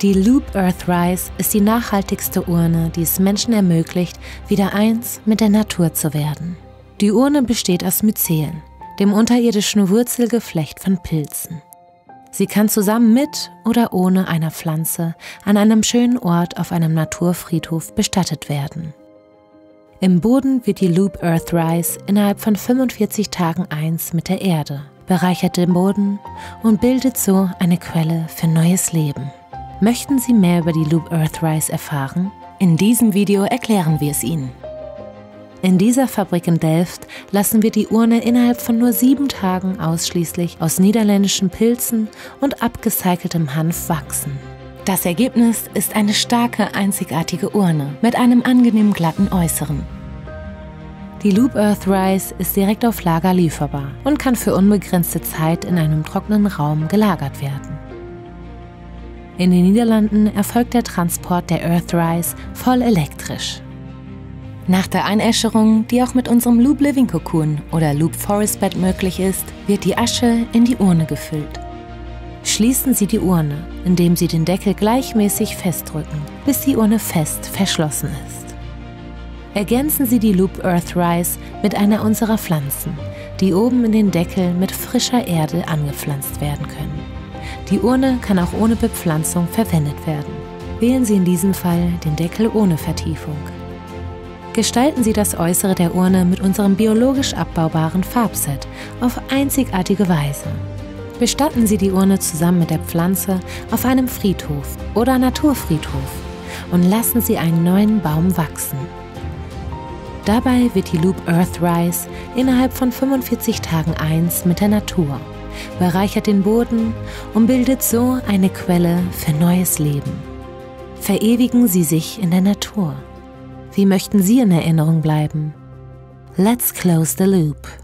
Die Loop Earthrise ist die nachhaltigste Urne, die es Menschen ermöglicht, wieder eins mit der Natur zu werden. Die Urne besteht aus Mycelen, dem unterirdischen Wurzelgeflecht von Pilzen. Sie kann zusammen mit oder ohne einer Pflanze an einem schönen Ort auf einem Naturfriedhof bestattet werden. Im Boden wird die Loop Earthrise innerhalb von 45 Tagen eins mit der Erde, bereichert den Boden und bildet so eine Quelle für neues Leben. Möchten Sie mehr über die Loop Earthrise erfahren? In diesem Video erklären wir es Ihnen. In dieser Fabrik in Delft lassen wir die Urne innerhalb von nur 7 Tagen ausschließlich aus niederländischen Pilzen und abgecyceltem Hanf wachsen. Das Ergebnis ist eine starke, einzigartige Urne mit einem angenehm glatten Äußeren. Die Loop Earthrise ist direkt auf Lager lieferbar und kann für unbegrenzte Zeit in einem trockenen Raum gelagert werden. In den Niederlanden erfolgt der Transport der Earthrise voll elektrisch. Nach der Einäscherung, die auch mit unserem Loop Living Cocoon oder Loop Forest Bed möglich ist, wird die Asche in die Urne gefüllt. Schließen Sie die Urne, indem Sie den Deckel gleichmäßig festdrücken, bis die Urne fest verschlossen ist. Ergänzen Sie die Loop Earthrise mit einer unserer Pflanzen, die oben in den Deckel mit frischer Erde angepflanzt werden können. Die Urne kann auch ohne Bepflanzung verwendet werden. Wählen Sie in diesem Fall den Deckel ohne Vertiefung. Gestalten Sie das Äußere der Urne mit unserem biologisch abbaubaren Farbset auf einzigartige Weise. Bestatten Sie die Urne zusammen mit der Pflanze auf einem Friedhof oder Naturfriedhof und lassen Sie einen neuen Baum wachsen. Dabei wird die Loop Earthrise innerhalb von 45 Tagen eins mit der Natur, bereichert den Boden und bildet so eine Quelle für neues Leben. Verewigen Sie sich in der Natur. Wie möchten Sie in Erinnerung bleiben? Let's close the loop.